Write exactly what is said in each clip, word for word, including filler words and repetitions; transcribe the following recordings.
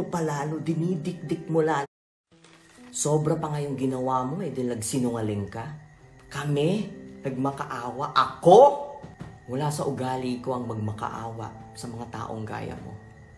mo palalo, dinidikdik mo lalo. Sobra pa ngayong ginawa mo eh, dahil nagsinungaling ka. Kami, nagmakaawa. Ako? Wala sa ugali ko ang magmakaawa sa mga taong gaya mo.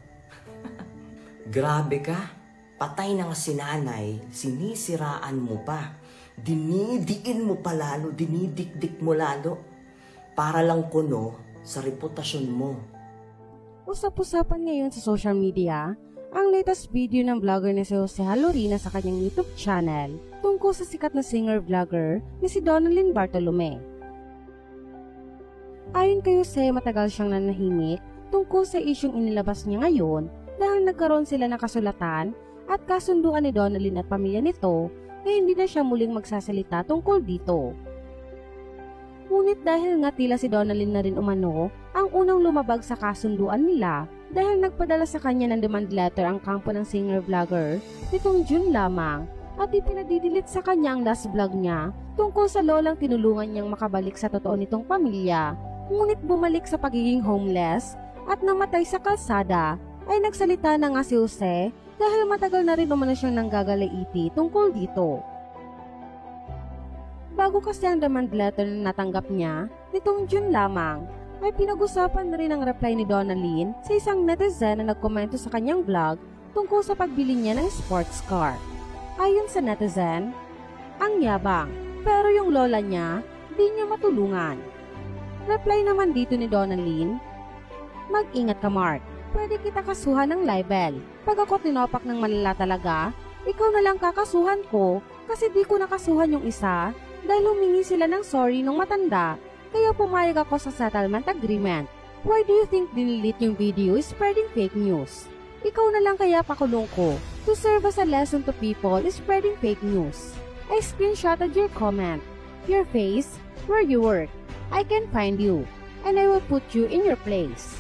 Grabe ka. Patay na nga si nanay, sinisiraan mo pa. Dinidiin mo pa lalo, dinidikdik mo lalo. Para lang kuno sa reputasyon mo. Usap-usapan ngayon sa social media ang latest video ng vlogger na si Jose Halorina sa kanyang YouTube channel tungkol sa sikat na singer-vlogger ni si Donalyn Bartolome. Ayon kay Jose, matagal siyang nanahimik tungkol sa isyong inilabas niya ngayon dahil nagkaroon sila ng kasulatan at kasunduan ni Donalyn at pamilya nito na hindi na siya muling magsasalita tungkol dito. Ngunit dahil nga tila si Donalyn na rin umano ang unang lumabag sa kasunduan nila dahil nagpadala sa kanya ng demand letter ang kampo ng singer-vlogger nitong June lamang at ipinadidelete sa kanya ang last vlog niya tungkol sa lolang tinulungan niyang makabalik sa totoo nitong pamilya. Ngunit bumalik sa pagiging homeless at namatay sa kalsada ay nagsalita na nga si Jose dahil matagal na rin umano siyang nanggagalaiti tungkol dito. Bago kasi ang demand letter na natanggap niya nitong June lamang, ay pinag-usapan na rin ang reply ni Donalyn sa isang netizen na nagkomento sa kanyang vlog tungkol sa pagbili niya ng sports car. Ayon sa netizen, ang yabang, pero yung lola niya, di niya matulungan. Reply naman dito ni Donalyn, mag-ingat ka Mark, pwede kita kasuhan ng libel. Pag ako tinopak ng malala talaga, ikaw na lang kakasuhan ko kasi di ko nakasuhan yung isa dahil humingi sila ng sorry nung matanda. Kaya pumayag ako sa settlement agreement. Why do you think dinilit yung video is spreading fake news? Ikaw na lang kaya pakulong ko to serve as a lesson to people is spreading fake news. I screenshotted your comment, your face, where you work. I can find you, and I will put you in your place.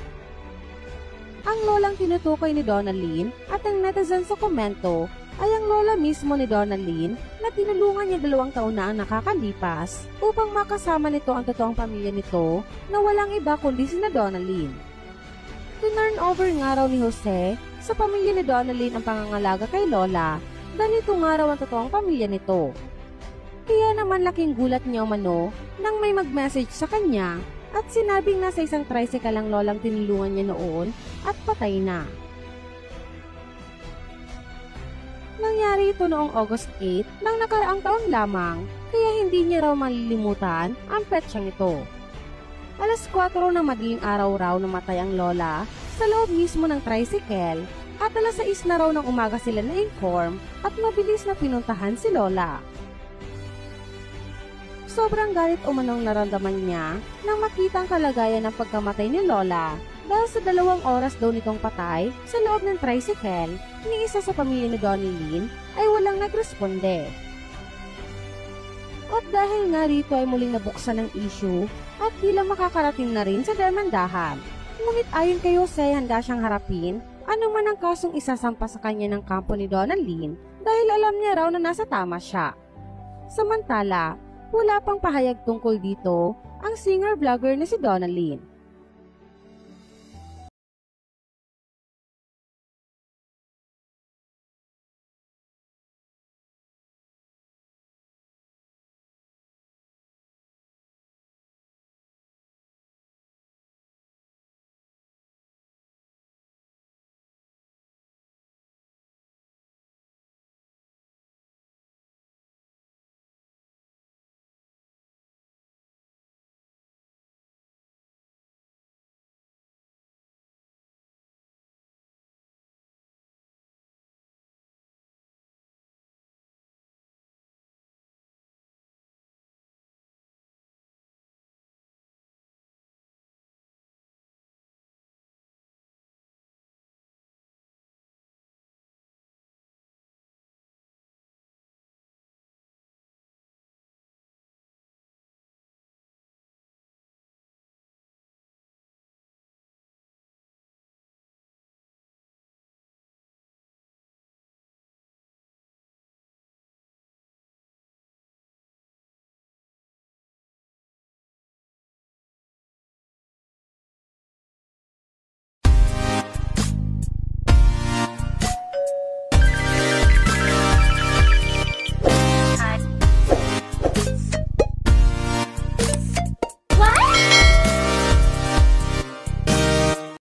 Ang lolang tinutukoy ni Donalyn at ang netizen sa komento ay ang lola mismo ni Donalyn na tinulungan niya dalawang taon na ang nakakalipas upang makasama nito ang totoong pamilya nito na walang iba kundi sina Donalyn. Tinurn over nga raw ni Jose sa pamilya ni Donalyn ang pangangalaga kay lola dahil ito nga raw ang totoong pamilya nito. Kaya naman laking gulat niya umano nang may mag-message sa kanya at sinabing nasa isang tricycle ang lolang tinulungan niya noon at patay na. Nangyari ito noong August eighth ng nakaraang taon lamang, kaya hindi niya raw malilimutan ang petsyang ito. Alas kwatro ng madaling araw raw namatay ang lola sa loob mismo ng tricycle at alas sais na raw ng umaga sila na-inform at mabilis na pinuntahan si lola. Sobrang galit umanong naramdaman niya nang makita ang kalagayan ng pagkamatay ni lola dahil sa dalawang oras daw nitong patay sa loob ng tricycle ni isa sa pamilya ni Donalyn ay walang nagresponde. At dahil nga rito ay muling nabuksan ng issue at tila makakarating na rin sa demandahan. Ngunit ayon kay Jose, handa siyang harapin anuman ang kasong isasampa sa kanya ng kampo ni Donalyn dahil alam niya raw na nasa tama siya. Samantala, wala pang pahayag tungkol dito ang singer-vlogger na si Donalyn.